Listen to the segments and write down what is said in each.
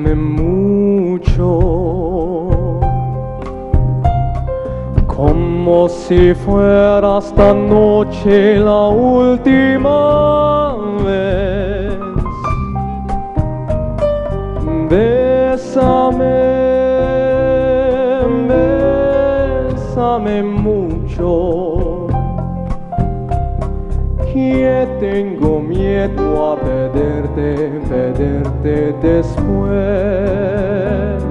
Bésame mucho, como si fuera esta noche la última vez. Bésame, bésame mucho, que tengo miedo a perderte después.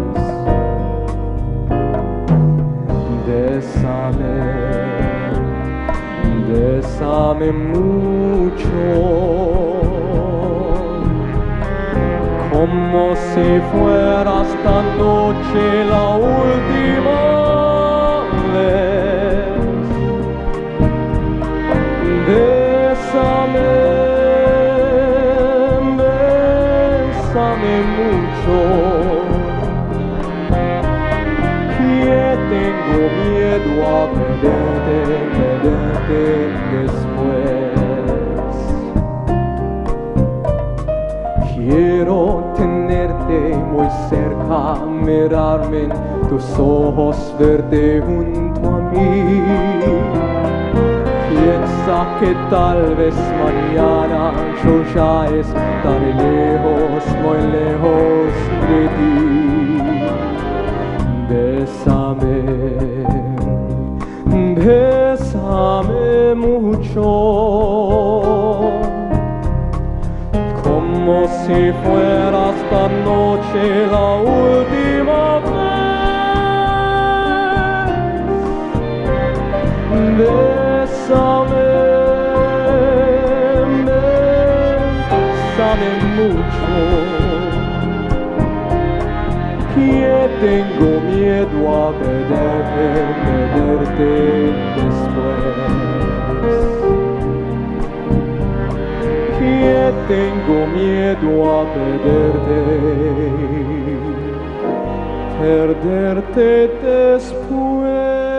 Bésame, bésame mucho, como si fuera esta noche la última vez. Bésame, bésame mucho, que tengo miedo a perderte después. Quiero tenerte muy cerca, mirarme en tus ojos, verte junto a mí. Piensa que tal vez mañana yo ya estaré lejos, muy lejos de ti. Bésame, bésame mucho, como si fuera esta noche la última vez. Bésame, bésame mucho, que tengo miedo a perderte después. Que tengo miedo a perderte después.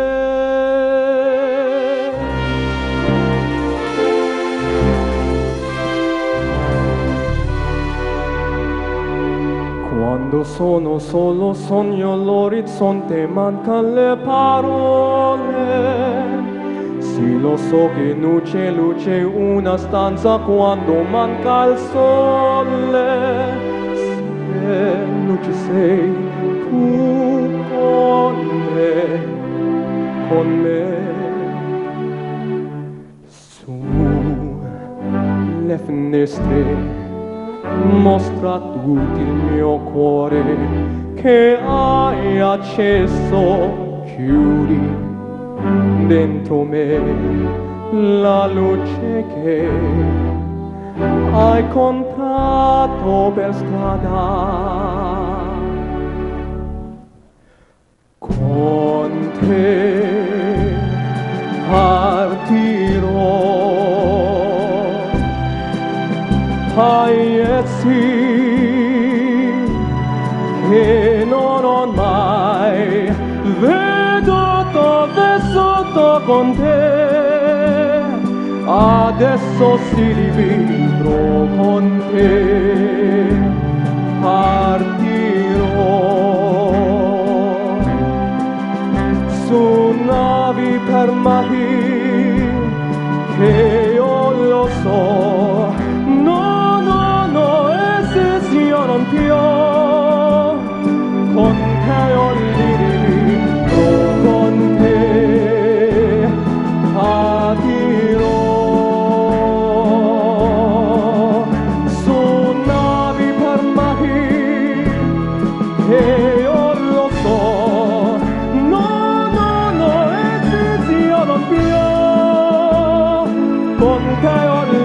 Quando sono solo sogno l'orizzonte, mancan le parole. Sì, lo so che luce una stanza quando manca il sole. Se non ci sei tu con me, sulle finestre mostra tutto il mio cuore che hai acceso, chiudi dentro me la luce che hai comprato per strada. Con te partirò, sì, che non ho mai vissuto con te. Adesso si rivedrò con te, partirò su navi per mari che io lo so. Io non più con te ho libero, con te partirò su navi per mari che io lo so. No, io non più con te ho